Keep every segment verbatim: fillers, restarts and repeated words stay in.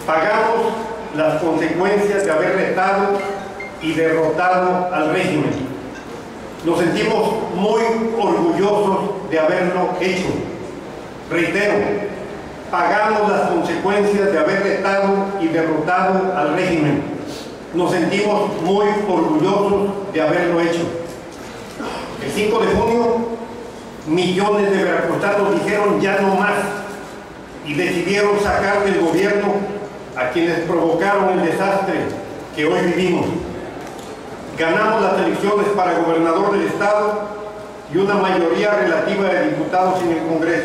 Pagamos las consecuencias de haber retado y derrotado al régimen. Nos sentimos muy orgullosos de haberlo hecho. Reitero, pagamos las consecuencias de haber retado y derrotado al régimen. Nos sentimos muy orgullosos de haberlo hecho. El cinco de junio, millones de veracruzanos dijeron ya no más y decidieron sacar del gobierno a quienes provocaron el desastre que hoy vivimos. Ganamos las elecciones para gobernador del estado y una mayoría relativa de diputados en el Congreso.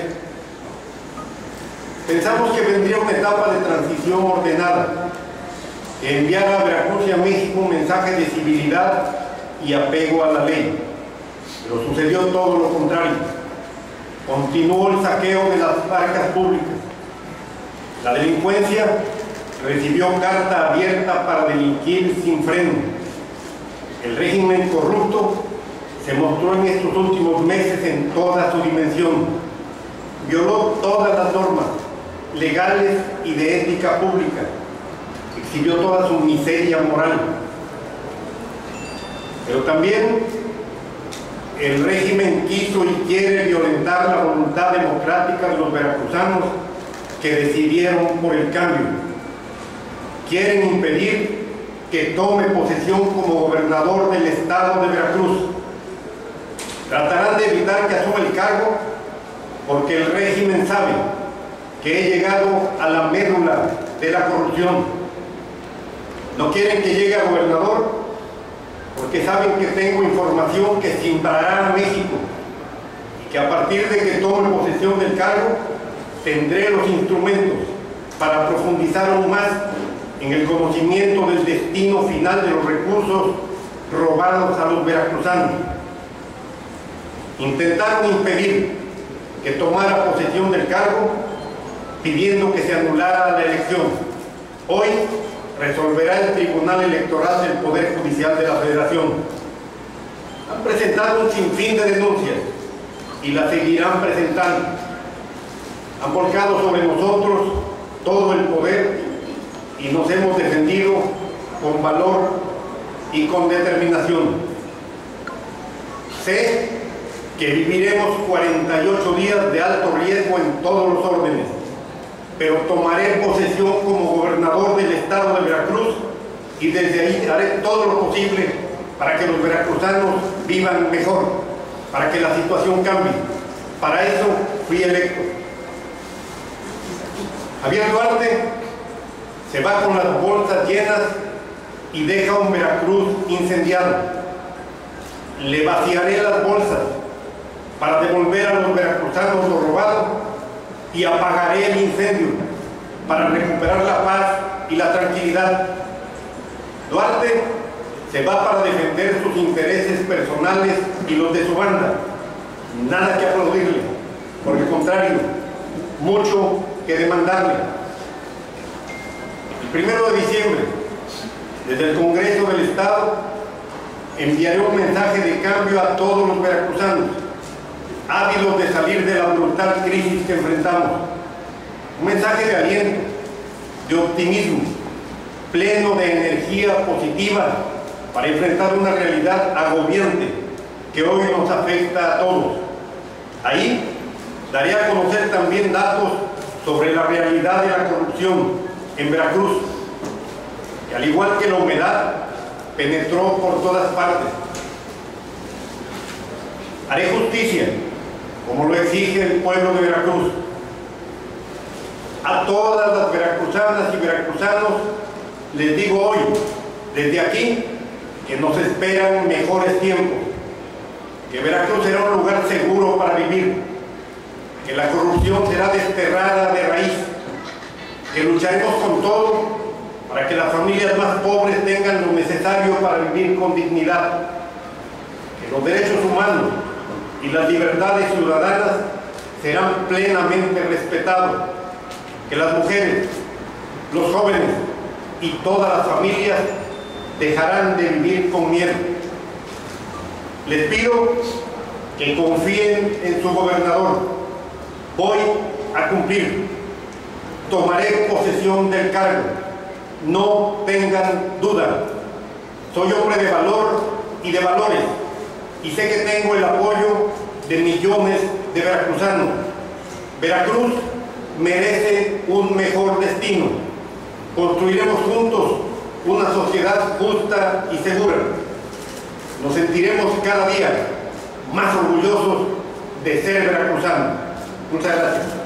Pensamos que vendría una etapa de transición ordenada, que enviara a Veracruz y a México un mensaje de civilidad y apego a la ley. Pero sucedió todo lo contrario. Continuó el saqueo de las arcas públicas. La delincuencia recibió carta abierta para delinquir sin freno. El régimen corrupto se mostró en estos últimos meses en toda su dimensión. Violó todas las normas legales y de ética pública. Exhibió toda su miseria moral. Pero también el régimen quiso y quiere violentar la voluntad democrática de los veracruzanos que decidieron por el cambio. Quieren impedir que tome posesión como gobernador del estado de Veracruz. Tratarán de evitar que asuma el cargo porque el régimen sabe que he llegado a la médula de la corrupción. No quieren que llegue a gobernador porque saben que tengo información que simbrará a México y que a partir de que tome posesión del cargo tendré los instrumentos para profundizar aún más en el conocimiento del destino final de los recursos robados a los veracruzanos. Intentaron impedir que tomara posesión del cargo pidiendo que se anulara la elección. Hoy resolverá el Tribunal Electoral del Poder Judicial de la Federación. Han presentado un sinfín de denuncias y las seguirán presentando. Han volcado sobre nosotros todo el poder y nos hemos defendido con valor y con determinación. Sé que viviremos cuarenta y ocho días de alto riesgo en todos los órdenes, pero tomaré posesión como gobernador del estado de Veracruz y desde ahí haré todo lo posible para que los veracruzanos vivan mejor, para que la situación cambie. Para eso fui electo. Javier Duarte se va con las bolsas llenas y deja un Veracruz incendiado. Le vaciaré las bolsas para devolver a los veracruzanos lo robado y apagaré el incendio para recuperar la paz y la tranquilidad. Duarte se va para defender sus intereses personales y los de su banda. Nada que aplaudirle, por el contrario, mucho que demandarle. El primero de diciembre, desde el Congreso del Estado, enviaré un mensaje de cambio a todos los veracruzanos, ávidos de salir de la brutal crisis que enfrentamos. Un mensaje de aliento, de optimismo, pleno de energía positiva para enfrentar una realidad agobiante que hoy nos afecta a todos. Ahí daré a conocer también datos sobre la realidad de la corrupción en Veracruz, que al igual que la humedad penetró por todas partes. Haré justicia, como lo exige el pueblo de Veracruz. A todas las veracruzanas y veracruzanos les digo hoy, desde aquí, que nos esperan mejores tiempos, que Veracruz será un lugar seguro para vivir, que la corrupción será desterrada de raíz, que lucharemos con todo para que las familias más pobres tengan lo necesario para vivir con dignidad, que los derechos humanos y las libertades ciudadanas serán plenamente respetados, que las mujeres, los jóvenes y todas las familias dejarán de vivir con miedo. Les pido que confíen en su gobernador. Voy a cumplir. tomaré posesión del cargo. No tengan duda. Soy hombre de valor y de valores, y sé que tengo el apoyo de millones de veracruzanos. Veracruz merece un mejor destino. Construiremos juntos una sociedad justa y segura. Nos sentiremos cada día más orgullosos de ser veracruzanos. Muchas gracias.